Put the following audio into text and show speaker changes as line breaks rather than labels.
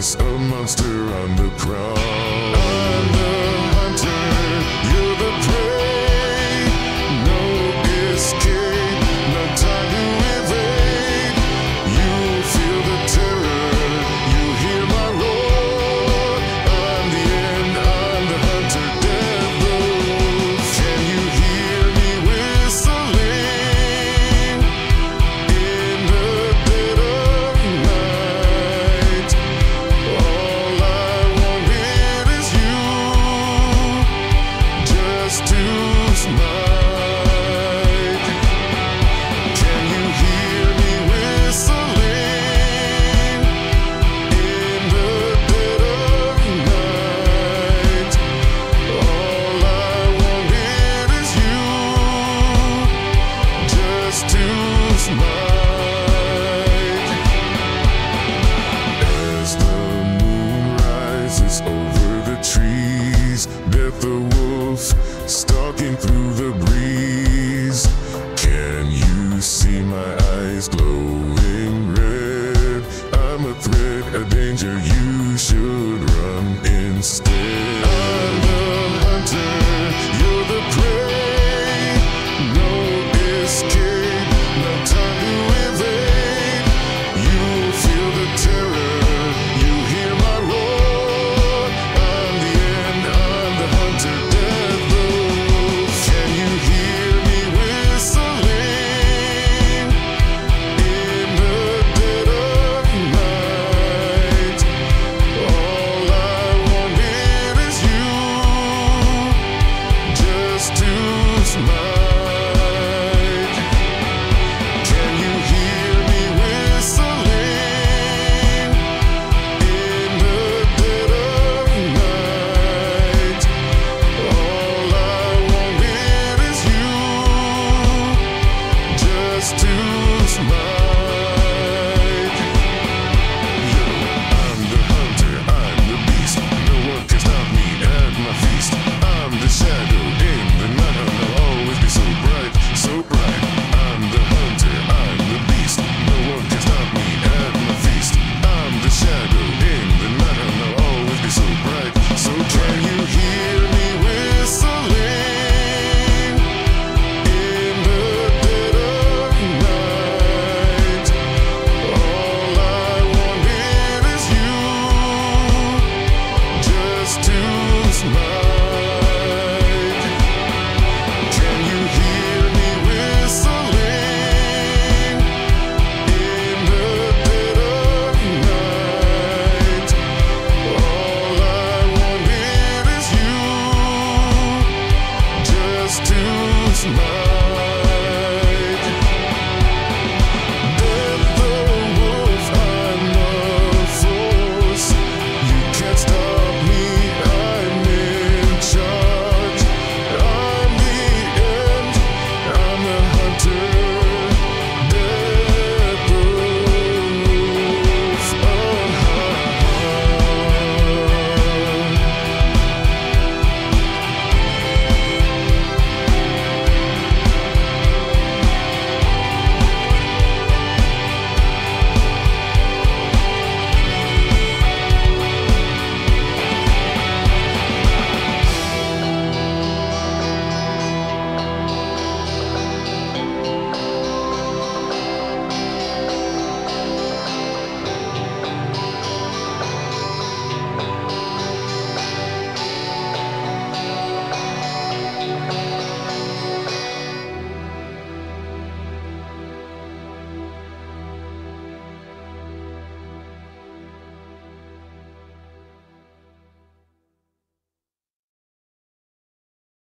is a monster on the prowl. I'm the hunter, you're the prey. No escape, no time to evade. You feel the terror, you hear my roar. I'm the end, I'm the hunter devil. Can you hear me whistling in the dead of night? All I wanted is you, just to smite. Can you hear me whistling in the dead of night? All I wanted is you, just to smite. As the moon rises over the trees, death the wolf stalking through the breeze. Can you see my eyes glowing red? I'm a threat, a danger, you should run instead.